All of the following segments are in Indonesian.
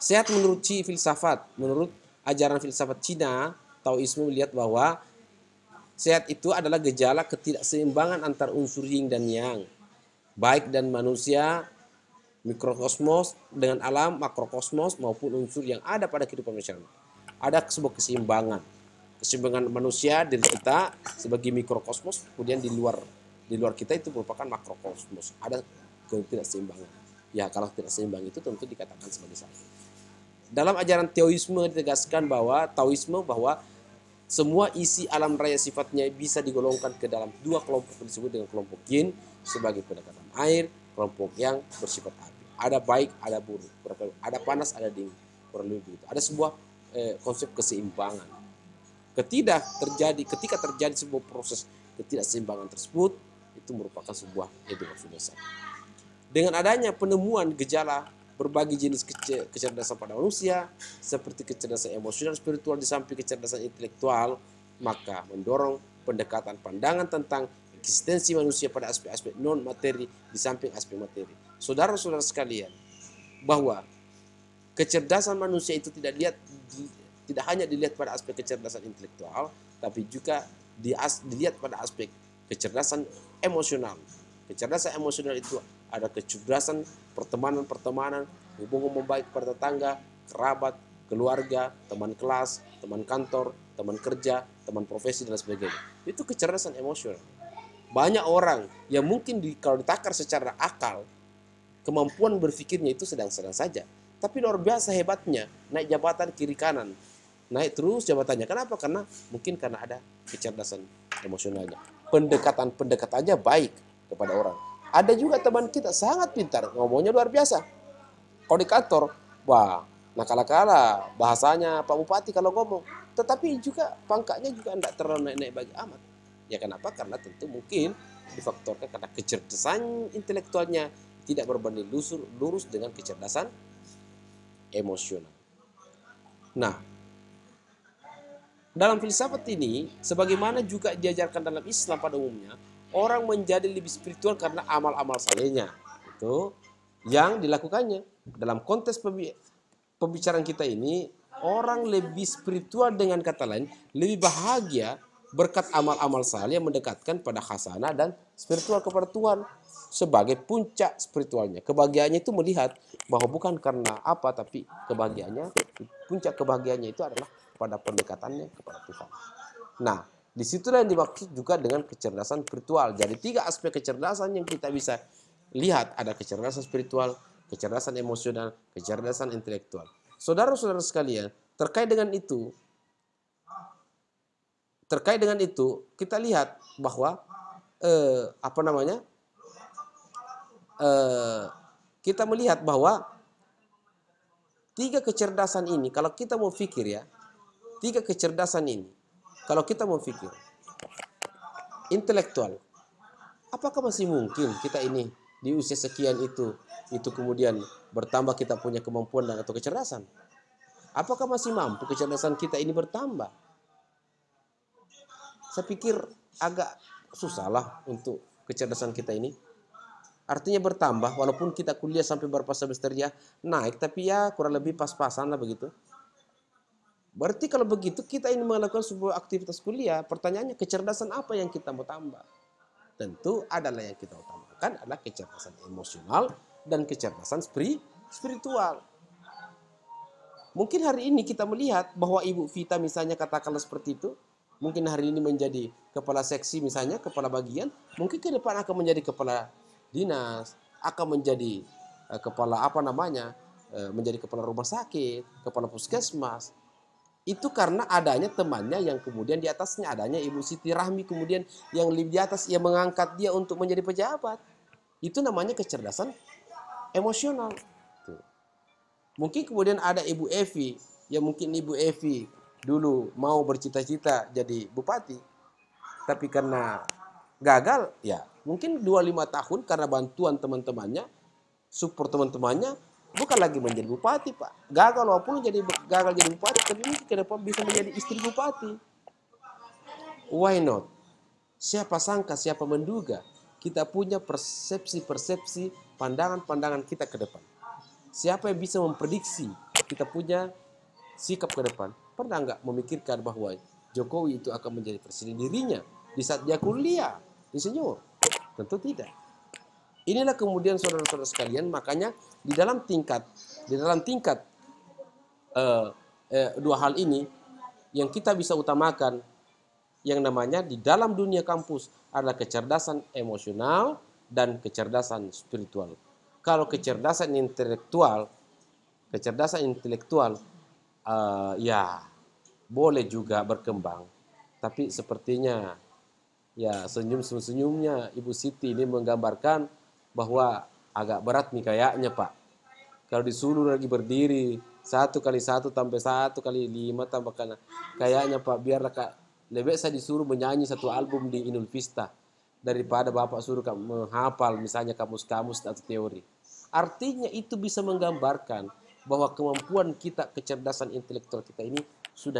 Sehat menurut filsafat, menurut ajaran filsafat Cina, Taoisme melihat bahwa sehat itu adalah gejala ketidakseimbangan antar unsur yin dan yang, baik dan manusia, mikrokosmos dengan alam, makrokosmos maupun unsur yang ada pada kehidupan manusia. Ada sebuah keseimbangan. Keseimbangan manusia diri kita sebagai mikrokosmos, kemudian di luar kita itu merupakan makrokosmos. Ada ketidakseimbangan. Ya, kalau tidak seimbang itu tentu dikatakan sebagai sakit. Dalam ajaran Taoisme ditegaskan bahwa semua isi alam raya sifatnya bisa digolongkan ke dalam dua kelompok disebut dengan kelompok yin sebagai pendekatan air, kelompok yang bersifat api. Ada baik, ada buruk, ada panas, ada dingin, kurang lebih begitu. Ada sebuah konsep keseimbangan. Ketika terjadi sebuah proses ketidakseimbangan tersebut, itu merupakan sebuah edukasi dasar. Dengan adanya penemuan gejala berbagai jenis kecerdasan pada manusia, seperti kecerdasan emosional spiritual di samping kecerdasan intelektual, maka mendorong pendekatan pandangan tentang eksistensi manusia pada aspek-aspek non-materi di samping aspek materi. Saudara-saudara sekalian, bahwa kecerdasan manusia itu tidak hanya dilihat pada aspek kecerdasan intelektual, tapi juga dilihat pada aspek kecerdasan emosional. Kecerdasan emosional itu ada kecerdasan pertemanan, hubungan membaik pada tetangga, kerabat, keluarga, teman kelas, teman kantor, teman kerja, teman profesi, dan sebagainya. Itu kecerdasan emosional. Banyak orang yang mungkin kalau ditakar secara akal, kemampuan berpikirnya itu sedang-sedang saja. Tapi luar biasa hebatnya, naik jabatan kiri kanan. Naik terus jabatannya. Kenapa? Karena ada kecerdasan emosionalnya. Pendekatannya baik kepada orang. Ada juga teman kita sangat pintar, ngomongnya luar biasa. Kalau di kantor, wah, nakal-nakala bahasanya Pak Bupati kalau ngomong. Tetapi juga pangkatnya juga tidak terlalu naik-naik bagi amat. Ya kenapa? Karena tentu mungkin difaktorkan karena kecerdasan intelektualnya tidak berbanding lurus dengan kecerdasan emosional. Nah, dalam filsafat ini, sebagaimana juga diajarkan dalam Islam pada umumnya, orang menjadi lebih spiritual karena amal-amal salehnya. Itu yang dilakukannya. Dalam konteks pembicaraan kita ini, orang lebih spiritual dengan kata lain, lebih bahagia berkat amal-amal saleh yang mendekatkan pada khasanah dan spiritual kepada Tuhan sebagai puncak spiritualnya. Kebahagiaannya itu melihat bahwa bukan karena apa, tapi puncak kebahagiaannya itu adalah pada pendekatannya kepada Tuhan. Nah, disitulah yang dimaksud juga dengan kecerdasan spiritual. Jadi 3 aspek kecerdasan yang kita bisa lihat, ada kecerdasan spiritual, kecerdasan emosional, kecerdasan intelektual. Saudara-saudara sekalian, terkait dengan itu kita lihat bahwa kita melihat bahwa 3 kecerdasan ini, kalau kita mau pikir ya, 3 kecerdasan ini, kalau kita mau pikir intelektual, apakah masih mungkin kita ini di usia sekian itu kemudian bertambah kita punya kemampuan dan atau kecerdasan? Apakah masih mampu kecerdasan kita ini bertambah? Saya pikir agak susah lah untuk kecerdasan kita ini. Artinya bertambah, walaupun kita kuliah sampai berapa semester ya naik, tapi ya kurang lebih pas-pasan lah begitu. Berarti kalau begitu kita ini melakukan sebuah aktivitas kuliah, pertanyaannya kecerdasan apa yang kita mau tambah? Tentu adalah yang kita utamakan adalah kecerdasan emosional dan kecerdasan spiritual. Mungkin hari ini kita melihat bahwa Ibu Vita misalnya katakanlah seperti itu, mungkin hari ini menjadi kepala seksi misalnya, kepala bagian, mungkin ke depan akan menjadi kepala dinas, akan menjadi menjadi kepala rumah sakit, kepala puskesmas. Itu karena adanya temannya yang kemudian di atasnya, adanya Ibu Siti Rahmi kemudian yang lebih di atas, yang mengangkat dia untuk menjadi pejabat. Itu namanya kecerdasan emosional. Tuh. Mungkin kemudian ada Ibu Evi, yang mungkin Ibu Evi dulu mau bercita-cita jadi bupati, tapi karena gagal, ya mungkin 25 tahun karena bantuan teman-temannya, support teman-temannya, bukan lagi menjadi bupati, Pak. Gagal walaupun gagal jadi bupati, tapi mungkin ke depan bisa menjadi istri bupati. Why not? Siapa sangka, siapa menduga kita punya persepsi-persepsi, pandangan-pandangan kita ke depan. Siapa yang bisa memprediksi kita punya sikap ke depan. Pernah nggak memikirkan bahwa Jokowi itu akan menjadi presiden dirinya di saat dia kuliah, insinyur? Tentu tidak. Inilah kemudian saudara-saudara sekalian, makanya di dalam tingkat dua hal ini yang kita bisa utamakan, yang namanya di dalam dunia kampus adalah kecerdasan emosional dan kecerdasan spiritual. Kalau kecerdasan intelektual ya boleh juga berkembang, tapi sepertinya ya senyumnya Ibu Siti ini menggambarkan bahwa agak berat nih kayaknya Pak. Kalau disuruh lagi berdiri 1 kali 1 tambah 1 kali 5 tambah kayaknya Pak, biarlah Kak, lebih saya disuruh menyanyi 1 album di Inul Vista daripada Bapak suruh menghafal misalnya kamus-kamus atau teori. Artinya itu bisa menggambarkan bahwa kemampuan kita, kecerdasan intelektual kita ini sudah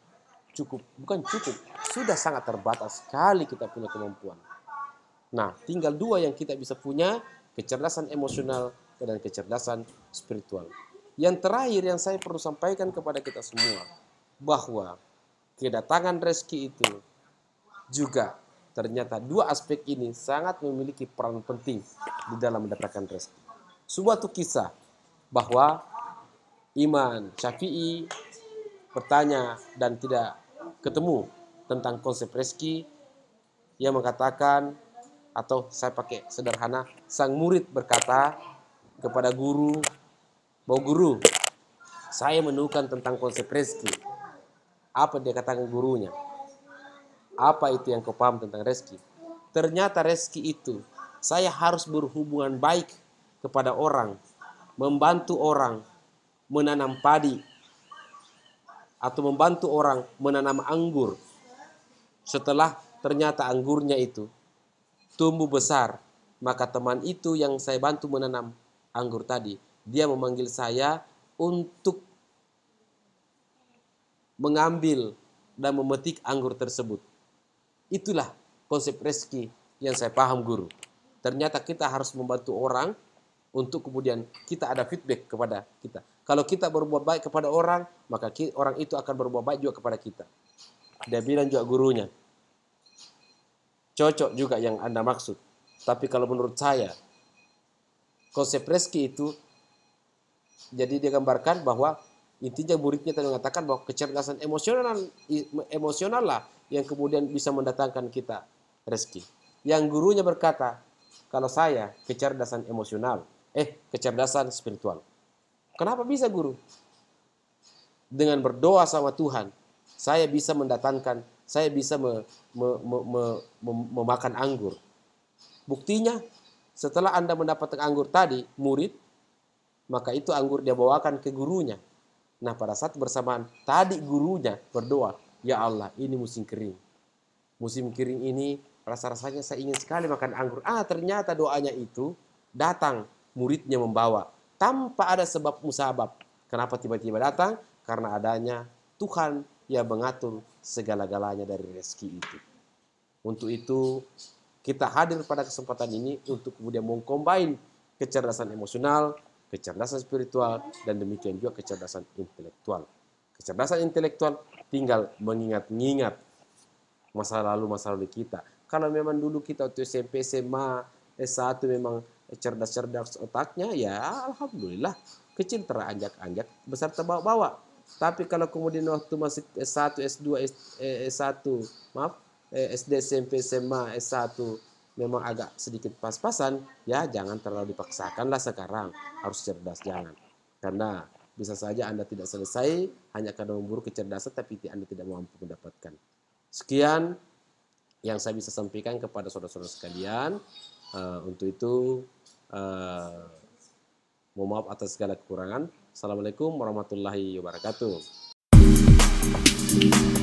sudah sangat terbatas sekali kita punya kemampuan. Nah, tinggal 2 yang kita bisa punya, kecerdasan emosional dan kecerdasan spiritual. Yang terakhir yang saya perlu sampaikan kepada kita semua, bahwa kedatangan rezeki itu juga ternyata 2 aspek ini sangat memiliki peran penting di dalam mendapatkan rezeki. Sebuah kisah bahwa Imam Syafi'i bertanya dan tidak ketemu tentang konsep rezeki. Ia mengatakan, atau saya pakai sederhana, sang murid berkata kepada guru, bahwa guru, saya menemukan tentang konsep rezeki. Apa dia katakan gurunya? Apa itu yang kau paham tentang rezeki? Ternyata rezeki itu, saya harus berhubungan baik kepada orang, membantu orang menanam padi, atau membantu orang menanam anggur. Setelah ternyata anggurnya itu tumbuh besar, maka teman itu yang saya bantu menanam anggur tadi, dia memanggil saya untuk mengambil dan memetik anggur tersebut. Itulah konsep rezeki yang saya paham guru. Ternyata kita harus membantu orang untuk kemudian kita ada feedback kepada kita. Kalau kita berbuat baik kepada orang, maka orang itu akan berbuat baik juga kepada kita. Dia bilang juga gurunya, cocok juga yang Anda maksud. Tapi kalau menurut saya, konsep rezeki itu, jadi dia gambarkan bahwa intinya muridnya tadi mengatakan bahwa kecerdasan emosional lah yang kemudian bisa mendatangkan kita rezeki. Yang gurunya berkata, kalau saya kecerdasan kecerdasan spiritual. Kenapa bisa guru? Dengan berdoa sama Tuhan, saya bisa mendatangkan, saya bisa memakan anggur. Buktinya, setelah Anda mendapatkan anggur tadi, murid, maka itu anggur dia bawakan ke gurunya. Nah, pada saat bersamaan, tadi gurunya berdoa, ya Allah, ini musim kering. Musim kering ini, rasa-rasanya saya ingin sekali makan anggur. Ternyata doanya itu datang, muridnya membawa. Tanpa ada sebab musabab. Kenapa tiba-tiba datang? Karena adanya Tuhan yang mengatur segala-galanya dari rezeki itu. Untuk itu, kita hadir pada kesempatan ini untuk kemudian mengcombine kecerdasan emosional, kecerdasan spiritual, dan demikian juga kecerdasan intelektual. Kecerdasan intelektual tinggal mengingat-ingat masa lalu kita. Kalau memang dulu kita waktu SMP, SMA, S1 memang cerdas-cerdas otaknya, ya alhamdulillah, kecil teranjak-anjak, besar terbawa-bawa. Tapi kalau kemudian waktu masih S1, S2, SD, SMP, SMA, S1 memang agak sedikit pas-pasan, ya jangan terlalu dipaksakanlah sekarang, harus cerdas, jangan. Karena bisa saja Anda tidak selesai hanya karena memburu kecerdasan tapi Anda tidak mampu mendapatkan. Sekian yang saya bisa sampaikan kepada saudara-saudara sekalian. Untuk itu, mohon maaf atas segala kekurangan. Assalamualaikum warahmatullahi wabarakatuh.